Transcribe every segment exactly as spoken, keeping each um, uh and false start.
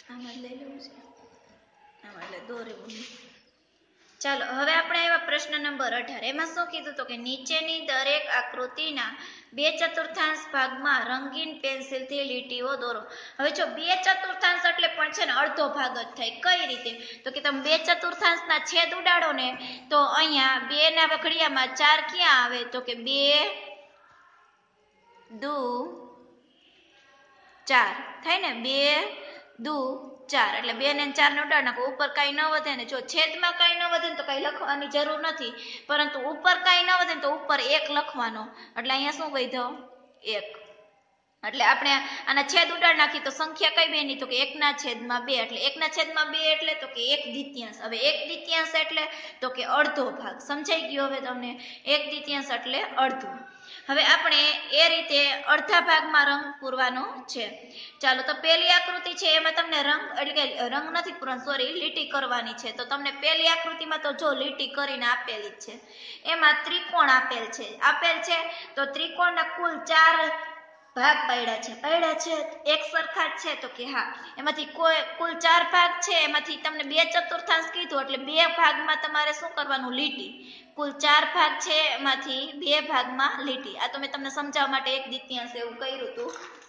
આમાં લઈ લેવું છે આમાં એટલે દોરેવું નહીં. ચાલો હવે આપણે આવ્યા પ્રશ્ન નંબર અઢાર. એમાં શું કીધું તો કે નીચેની દરેક આકૃતિના બે ચતુર્થાંશ ભાગમાં રંગીન પેન્સિલથી લીટીઓ દોરો. હવે જો બે ચતુર્થાંશ એટલે પણ છે ને અડધો ભાગ જ થાય. કઈ રીતે તો કે તમે બે ચતુર્થાંશના છેદ ઉડાડો ને તો અહીંયા બે ના વખડિયામાં ચાર ક્યાં આવે તો કે બે દુ ચાર થાય ને, બે દુ ચાર એટલે બે ને ચાર ને ઉડાડ નાખો. ઉપર કઈ ન વધે ને જો છેદમાં કઈ ન વધે ને તો કઈ લખવાની જરૂર નથી, પરંતુ ઉપર કઈ ન વધે ને તો ઉપર એક લખવાનો એટલે અહીંયા શું વધ્યો એક. એટલે આપણે આના છેદ ઉડાડ નાખી તો સંખ્યા કઈ બેની તો કે એક ના છેદમાં બે એટલે એક ના છેદમાં બે એટલે તો કે એક દ્વિતીયાંશ. હવે એક દ્વિતીયાંશ એટલે તો કે અડધો ભાગ. સમજાઈ ગયો હવે તમને? એક દ્વિતીયાંશ એટલે અડધું. હવે આપણે એ રીતે અડધા ભાગમાં રંગ પૂરવાનો છે. ચાલો તો પેલી આકૃતિ છે એમાં તમને રંગ એટલે કે રંગ નથી પૂરવાનો સોરી લીટી કરવાની છે. તો તમને પેલી આકૃતિમાં તો જો લીટી કરીને આપેલી જ છે. એમાં ત્રિકોણ આપેલ છે આપેલ છે તો ત્રિકોણના કુલ ચાર ભાગ પાડ્યા છે પાડ્યા છે એક સરખા જ છે તો કે હા. એમાંથી કોઈ કુલ ચાર ભાગ છે એમાંથી તમને બે ચતુર્થાંશ કીધું એટલે બે ભાગમાં તમારે શું કરવાનું લીટી. કુલ ચાર ભાગ છે એમાંથી બે ભાગમાં લીટી. આ તો મેં તમને સમજાવવા માટે એક દ્વિતીયાંશ એવું કર્યું હતું,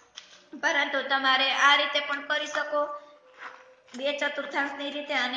પરંતુ તમારે આ રીતે પણ કરી શકો બે ચતુર્થાંશની રીતે અને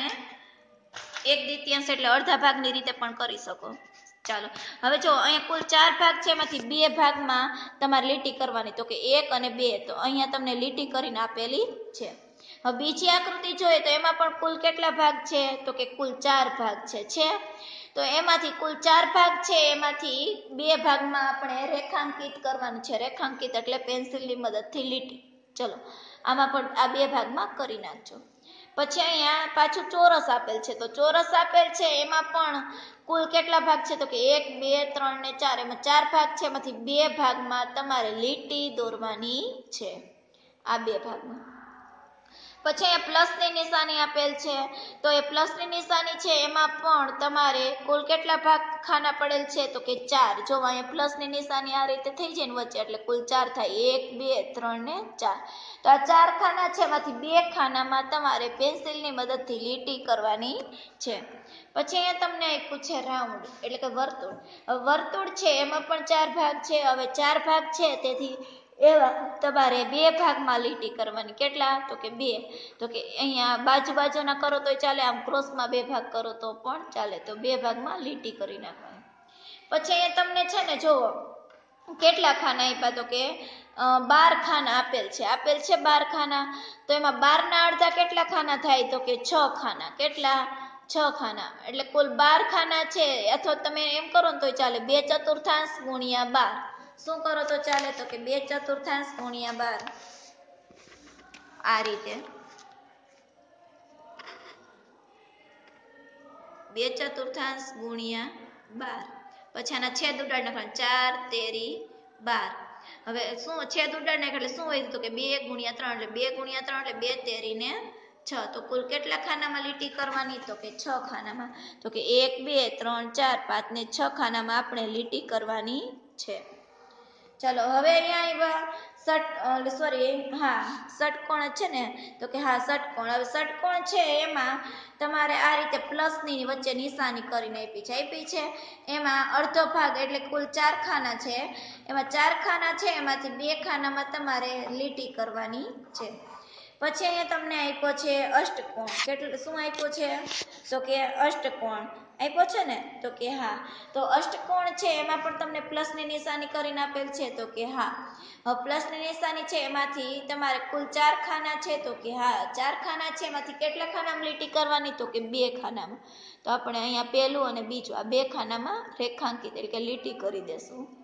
એક દ્વિતીયાંશ એટલે અડધા ભાગની રીતે પણ કરી શકો. ચાલો હવે જો અહીંયા કુલ ચાર ભાગ છે એમાંથી બે ભાગમાં તમારે લીટી કરવાની તો કે એક અને બે. તો અહીંયા તમને લીટી કરીને આપેલી છે. હવે બીજી આકૃતિ જોઈએ તો એમાં પણ કુલ કેટલા ભાગ છે તો કે કુલ ચાર ભાગ છે છે તો એમાંથી કુલ ચાર ભાગ છે એમાંથી બે ભાગમાં આપણે રેખાંકિત કરવાનું છે. રેખાંકિત એટલે પેન્સિલની મદદથી લીટી. ચલો આમાં પણ આ બે ભાગમાં કરી નાખજો. પછી અહીંયા પાછું ચોરસ આપેલ છે તો ચોરસ આપેલ છે એમાં પણ કુલ કેટલા ભાગ છે તો કે એક બે ત્રણ ને ચાર એમાં ચાર ભાગ છે એમાંથી બે ભાગમાં તમારે લીટી દોરવાની છે આ બે ભાગમાં. પછી અહીંયા પ્લસની નિશાની આપેલ છે તો એ પ્લસની નિશાની છે એમાં પણ તમારે કુલ કેટલા ભાગ ખાના પડેલ છે તો કે ચાર. જો અહીંયા પ્લસની નિશાની આ રીતે થઈ જાય ને વચ્ચે એટલે કુલ ચાર થાય એક બે ત્રણ ને ચાર. તો આ ચાર ખાના છે એમાંથી બે ખાનામાં તમારે પેન્સિલની મદદથી લીટી કરવાની છે. પછી અહીંયા તમને આપ્યું છે રાઉન્ડ એટલે કે વર્તુળ. વર્તુળ છે એમાં પણ ચાર ભાગ છે. હવે ચાર ભાગ છે તેથી એવા તમારે બે ભાગમાં લીટી કરવાની. કેટલા તો કે બે. તો કે અહીંયા બાજુ બાજુના કરો તો ચાલે, આમ ક્રોસમાં બે ભાગ કરો તો પણ ચાલે. તો બે ભાગમાં લીટી કરી નાખવાની. પછી અહીંયા તમને છે ને જુઓ કેટલા ખાના આપ્યા તો કે બાર ખાના આપેલ છે આપેલ છે બાર ખાના. તો એમાં બાર ના અડધા કેટલા ખાના થાય તો કે છ ખાના. કેટલા છ ખાના એટલે કુલ બાર ખાના છે. અથવા તમે એમ કરો ને તો ચાલે બે ચતુર્થાંશ ગુણ્યા બાર. શું કરો તો ચાલે તો કે બે ચતુર્થાંશ ગુણ્યા બાર આ રીતે. બે ચતુર્થાંશ ગુણ્યા બાર પછી આના છેદ ઉડાડ નાખવાના ચાર તેરી બાર. હવે શું છેદ ઉડાડ નાખ એટલે શું હોય તો કે બે ગુણ્યા ત્રણ એટલે બે ગુણ્યા ત્રણ એટલે બે તેરી ને છ. તો કુલ કેટલા ખાનામાં લીટી કરવાની તો કે છ ખાનામાં. તો કે એક બે ત્રણ ચાર પાંચ ને છ ખાનામાં આપણે લીટી કરવાની છે. ચાલો હવે અહીંયા આવ્યા સોરી હા ષટકોણ છે ને તો કે હા ષટકોણ. હવે ષટકોણ છે એમાં તમારે આ રીતે પ્લસની વચ્ચે નિશાની કરીને આપી છે આપી છે એમાં અડધો ભાગ એટલે કુલ ચાર ખાના છે. એમાં ચાર ખાના છે એમાંથી બે ખાનામાં તમારે લીટી કરવાની છે. પછી અહીંયા તમને આપ્યો છે અષ્ટકોણ. કેટલું શું આપ્યો છે તો કે અષ્ટકોણ આપ્યો છે ને તો કે હા. તો અષ્ટકોણ છે એમાં પણ તમને પ્લસની નિશાની કરીને આપેલ છે તો કે હા. હવે પ્લસની નિશાની છે એમાંથી તમારે કુલ ચાર ખાના છે તો કે હા ચાર ખાના છે એમાંથી કેટલા ખાનામાં લીટી કરવાની તો કે બે ખાનામાં. તો આપણે અહીંયા પહેલું અને બીજું આ બે ખાનામાં રેખાંકિત એટલે કે લીટી કરી દેશું.